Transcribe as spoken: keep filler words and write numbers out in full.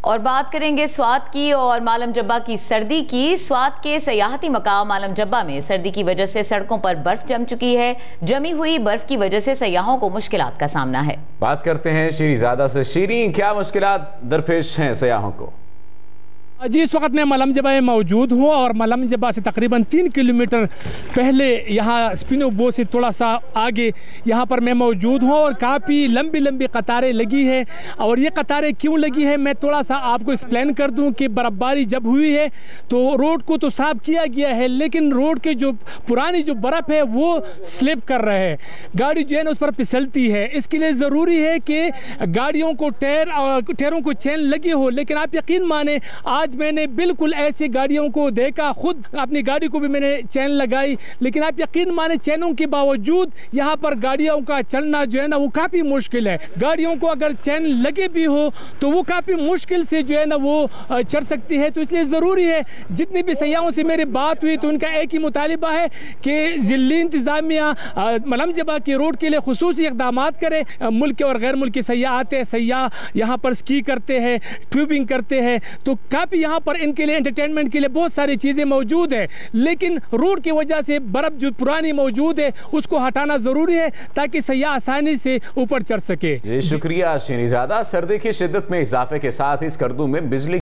اور بات کریں گے سوات کی اور معلم جبہ کی سردی کی۔ سوات کے سیاحتی مقام معلم جبہ میں سردی کی وجہ سے سڑکوں پر برف جم چکی ہے۔ جمی ہوئی برف کی وجہ سے سیاحوں کو مشکلات کا سامنا ہے۔ بات کرتے ہیں شیریں زادہ سے۔ شیریں، کیا مشکلات درپیش ہیں سیاحوں کو؟ جی، اس وقت میں معلم جبہ میں موجود ہوں اور معلم جبہ سے تقریباً تین کلومیٹر پہلے یہاں اسپینو بو سے تھوڑا سا آگے یہاں پر میں موجود ہوں اور کافی لمبی لمبی قطاریں لگی ہیں۔ اور یہ قطاریں کیوں لگی ہیں میں تھوڑا سا آپ کو ایکسپلین کر دوں کہ برف باری جب ہوئی ہے تو روڈ کو تو صاف کیا گیا ہے، لیکن روڈ کے جو پرانی جو برف ہے وہ سلپ کر رہے ہیں، گاڑی جو ہے نا اس پر پھسلتی ہے۔ اس کے لیے ضروری ہے کہ گاڑیوں کو ٹائر اور ٹائروں کو چین لگی ہو، لیکن آپ یقین مانیں آج میں نے بالکل ایسی گاڑیوں کو دیکھا، خود اپنی گاڑی کو بھی میں نے چین لگائی، لیکن آپ یقین مانیں چینوں کے باوجود یہاں پر گاڑیوں کا چلنا جو ہے نا وہ کافی مشکل ہے۔ گاڑیوں کو اگر چین لگے بھی ہو تو وہ کافی مشکل سے جو ہے نا وہ چڑھ سکتی ہے۔ تو اس لیے ضروری ہے، جتنی بھی سیاحوں سے میری بات ہوئی تو ان کا ایک ہی مطالبہ ہے کہ ضلعی انتظامیہ معلم جبہ کے روڈ کے لیے خصوصی اقدامات کرے۔ ملک اور غیر ملکی سیاح آتے ہیں، سیاح یہاں پر اسکی کرتے ہیں، ٹیوبنگ کرتے ہیں، تو کافی یہاں پر ان کے لیے انٹرٹینمنٹ کے لیے بہت ساری چیزیں موجود ہیں، لیکن روڈ کی وجہ سے برف جو پرانی موجود ہے اس کو ہٹانا ضروری ہے تاکہ سیاح آسانی سے اوپر چڑھ سکے۔ شکریہ شیریں زادہ۔ سردی کی شدت میں اضافے کے ساتھ اس کردو میں بجلی